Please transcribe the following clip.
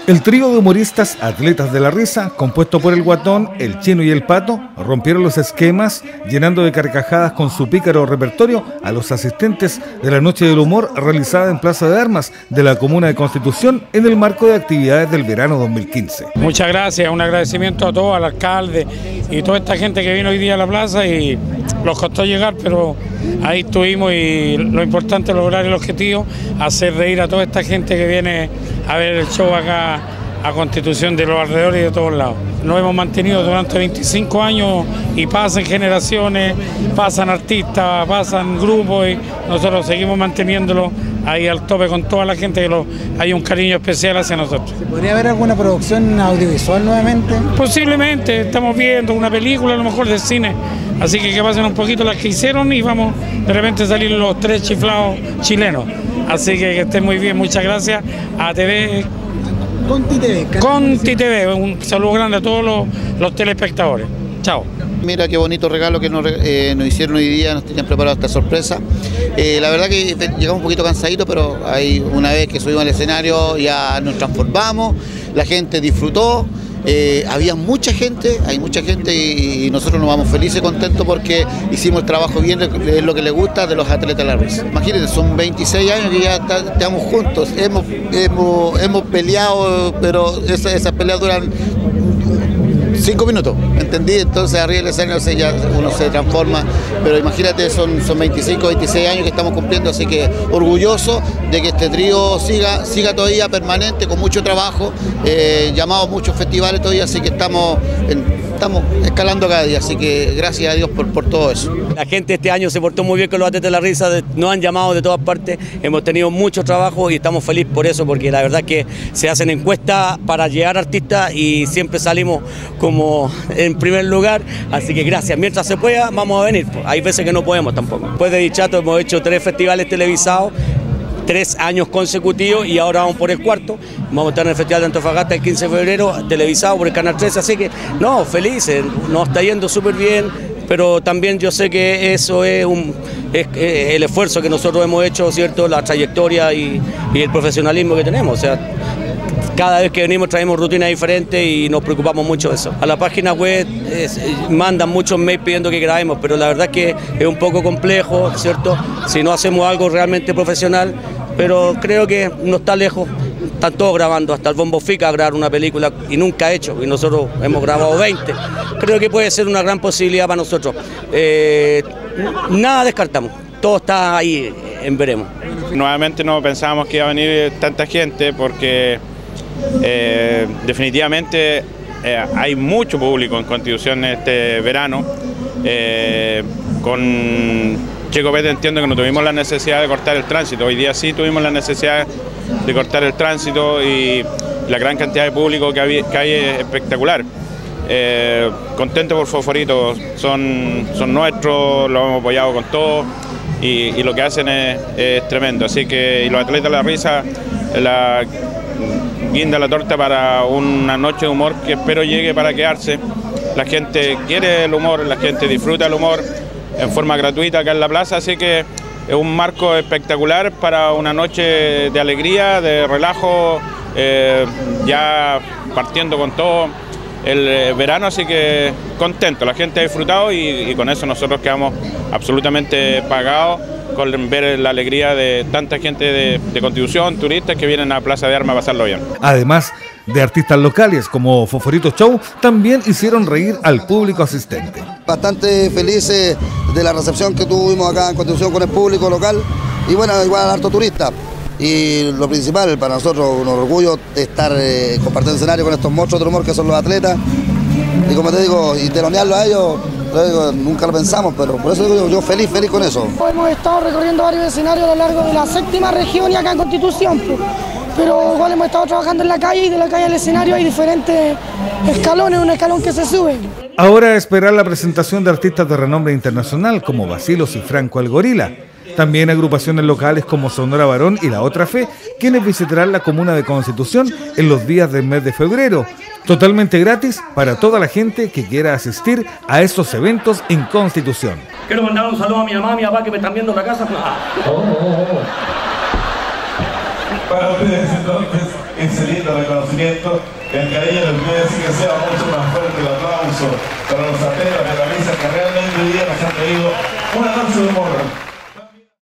El trío de humoristas Atletas de la Risa, compuesto por el Guatón, el Chino y el Pato, rompieron los esquemas, llenando de carcajadas con su pícaro repertorio a los asistentes de la Noche del Humor realizada en Plaza de Armas de la Comuna de Constitución en el marco de actividades del verano 2015. Muchas gracias, un agradecimiento a todos, al alcalde y toda esta gente que vino hoy día a la plaza y nos costó llegar, pero ahí estuvimos y lo importante es lograr el objetivo, hacer reír a toda esta gente que viene a ver el show acá a Constitución de los alrededores y de todos lados. Nos hemos mantenido durante 25 años y pasan generaciones, pasan artistas, pasan grupos y nosotros seguimos manteniéndolo ahí al tope con toda la gente que hay un cariño especial hacia nosotros. ¿Podría haber alguna producción audiovisual nuevamente? Posiblemente, estamos viendo una película a lo mejor de cine, así que pasen un poquito las que hicieron y vamos de repente a salir los tres chiflados chilenos. Así que estén muy bien, muchas gracias a TV. Conti TV, un saludo grande a todos los telespectadores. Chao. Mira qué bonito regalo que nos hicieron hoy día, nos tenían preparado esta sorpresa. La verdad que llegamos un poquito cansaditos, pero ahí una vez que subimos al escenario ya nos transformamos, la gente disfrutó. Había mucha gente, hay mucha gente y nosotros nos vamos felices y contentos porque hicimos el trabajo bien, es lo que les gusta de los Atletas de la Risa. Imagínense, son 26 años que ya estamos juntos, hemos peleado, pero esas peleas duran 5 minutos, ¿entendí? Entonces arriba del escenario ya uno se transforma, pero imagínate, son 25, 26 años que estamos cumpliendo, así que orgulloso de que este trío siga todavía permanente, con mucho trabajo, llamados muchos festivales todavía, así que estamos escalando cada día, así que gracias a Dios por todo eso. La gente este año se portó muy bien con los Atletas de la Risa, nos han llamado de todas partes, hemos tenido mucho trabajo y estamos felices por eso, porque la verdad que se hacen encuestas para llegar artistas y siempre salimos como en primer lugar, así que gracias, mientras se pueda vamos a venir, hay veces que no podemos tampoco. Después de Dichato hemos hecho 3 festivales televisados, 3 años consecutivos y ahora vamos por el 4º, vamos a estar en el Festival de Antofagasta el 15 de febrero, televisado por el Canal 13, así que no, felices, nos está yendo súper bien, pero también yo sé que eso es el esfuerzo que nosotros hemos hecho, ¿cierto? La trayectoria y el profesionalismo que tenemos, o sea, cada vez que venimos traemos rutinas diferentes y nos preocupamos mucho de eso. A la página web mandan muchos mails pidiendo que grabemos, pero la verdad es que es un poco complejo, ¿cierto? Si no hacemos algo realmente profesional, pero creo que no está lejos. Están todos grabando, hasta el Bombo Fica a grabar una película y nunca ha hecho, y nosotros hemos grabado 20. Creo que puede ser una gran posibilidad para nosotros. Nada descartamos, todo está ahí en veremos. Nuevamente no pensábamos que iba a venir tanta gente porque definitivamente hay mucho público en Constitución este verano. Con Checo Pete entiendo que no tuvimos la necesidad de cortar el tránsito, hoy día sí tuvimos la necesidad de cortar el tránsito y la gran cantidad de público que hay es espectacular. Contento por Fosforito, son nuestros, los hemos apoyado con todo y lo que hacen es tremendo, así que y los Atletas de la Risa, la guinda la torta para una noche de humor que espero llegue para quedarse. La gente quiere el humor, la gente disfruta el humor en forma gratuita acá en la plaza, así que es un marco espectacular para una noche de alegría, de relajo, ya partiendo con todo el verano, así que contento, la gente ha disfrutado y con eso nosotros quedamos absolutamente pagados con ver la alegría de tanta gente de Constitución, turistas que vienen a Plaza de Armas a pasarlo bien. Además de artistas locales como Fosforito Show, también hicieron reír al público asistente. Bastante felices de la recepción que tuvimos acá en Constitución con el público local y bueno, igual harto turista. Y lo principal para nosotros, un orgullo de estar compartiendo escenario con estos monstruos del humor que son los atletas. Y como te digo, y telonearlo a ellos, nunca lo pensamos, pero por eso digo yo feliz con eso. Hemos estado recorriendo varios escenarios a lo largo de la 7ª región y acá en Constitución, pero igual hemos estado trabajando en la calle y de la calle al escenario hay diferentes escalones, un escalón que se sube. Ahora a esperar la presentación de artistas de renombre internacional como Bacilos y Franco el Gorila. También agrupaciones locales como Sonora Varón y La Otra Fe, quienes visitarán la comuna de Constitución en los días del mes de febrero. Totalmente gratis para toda la gente que quiera asistir a estos eventos en Constitución. Quiero mandar un saludo a mi mamá, a mi papá que me están viendo en la casa. Para ustedes entonces ese lindo reconocimiento, el cariño de ustedes sí que sea mucho más fuerte el aplauso para los atletas de la mesa que realmente hoy día nos han traído una noche de humor.